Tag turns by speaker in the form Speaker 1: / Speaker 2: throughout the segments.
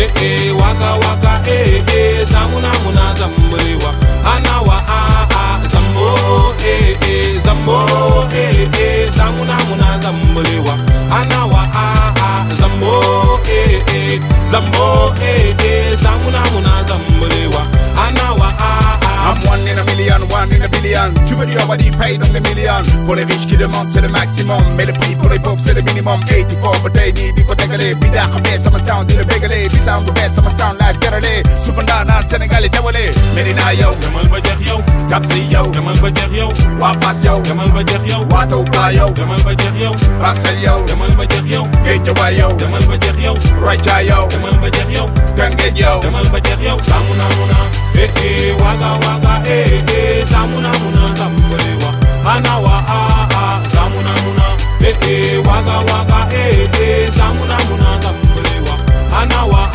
Speaker 1: waka waka zamuna muna zambulewa anawa zambo zambo zamuna muna zambulewa anawa zambo zambo zamuna muna zambulewa anawa
Speaker 2: I'm 1 in a million, 1 in a billion. Tu veux dire, body paid on the million. Pour les riches qui demandent, c'est le maximum. Mais le prix pour les pauvres, c'est le minimum. 84, but they need to take a lay. Bida, best, I'm a sound, in a big lay. Be sound the best, I'm a sound like Kerale. Supandana, Senegal, Tawale. Medina, yo.
Speaker 1: Jamal Bajer, yo.
Speaker 2: Kapsi, yo.
Speaker 1: Jamal Bajer, yo.
Speaker 2: Wafas, yo.
Speaker 1: Jamal Bajer, yo.
Speaker 2: Watoka, yo.
Speaker 1: Jamal Bajer, yo.
Speaker 2: Parcel, yo.
Speaker 1: Jamal Bajer, yo.
Speaker 2: Gatewa, yo.
Speaker 1: Jamal Bajer, yo.
Speaker 2: Raicha, yo.
Speaker 1: Jamal Bajer, yo.
Speaker 2: Tengen, yo.
Speaker 1: Jamal Bajer, yo. Samuna muna, waga waga, samuna muna zambulewa anawa samuna muna, waga waga, samuna muna zambulewa anawa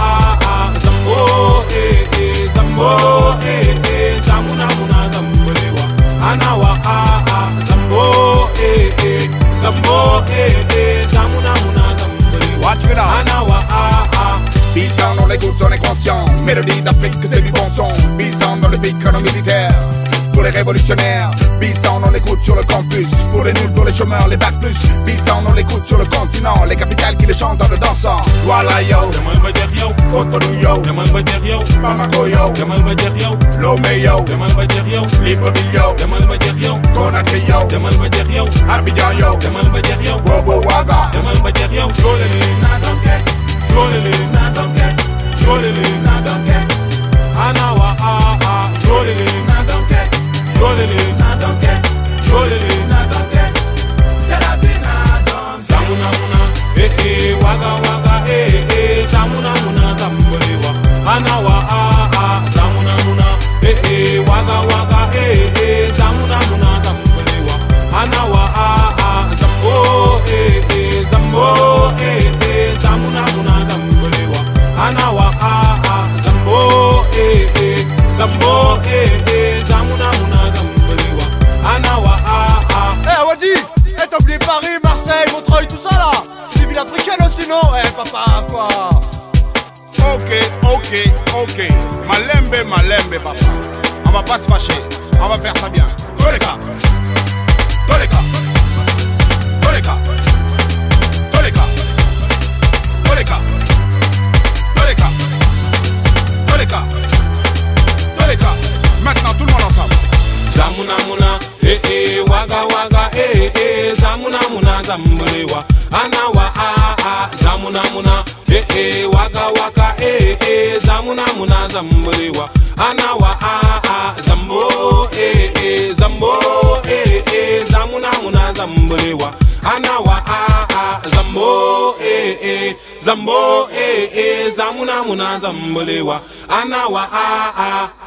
Speaker 1: zambo zambo samuna muna zambulewa anawa zambo zambo samuna muna zambulewa
Speaker 2: Watch me now.
Speaker 1: anawa
Speaker 2: Bisson dans les gouttes, on est conscient. Mélodie d'Afrique, c'est du bon son. Bisson dans le pic, nos militaires. Pour les révolutionnaires, Bisson on l'écoute sur le campus. Pour les nuls, pour les chômeurs, les bacs plus. Bisson on l'écoute sur le continent. Les capitales qui les chantent dans le dansant. Voilà yo,
Speaker 1: Jamal Bajer, yo.
Speaker 2: Cotonou yo,
Speaker 1: Jamal Bajer, yo.
Speaker 2: Bamako yo,
Speaker 1: Jamal Bajer, yo.
Speaker 2: Lomé yo,
Speaker 1: Jamal Bajer, yo.
Speaker 2: Libreville yo,
Speaker 1: Jamal Bajer, yo.
Speaker 2: Conakry yo,
Speaker 1: Jamal Bajer, yo.
Speaker 2: Abidjan yo,
Speaker 1: Jamal Bajer, yo.
Speaker 2: Bobo Waga.
Speaker 1: Jamal Bajer, yo. Jolele na donke, jolele na donke, jolele na donke. Anawa jolele na donke, jolele na donke, jolele na donke. Terabina don samuna muna, waga waga, samuna muna zambulewa. Anawa samuna muna, waga waga, samuna muna zambulewa. Anawa zambo zambo samuna muna zambulewa anawa zambo zambo samuna muna zambulewa anawa
Speaker 3: Wadi, t'as oublié Paris, Marseille, Montreuil, tout ça là. C'est des villes africaines aussi, non? Papa, quoi.
Speaker 2: Ok. Malembe, papa. On va pas se fâcher. On va faire ça bien. Go les gars. Maintenant tout le monde ensemble.
Speaker 1: zamuna muna waga waga zamuna muna zambulewa anawa zamuna muna waga waga zamuna muna zambulewa anawa zambo zambo zamuna muna zambulewa anawa zambo zambo zamuna muna zambulewa anawa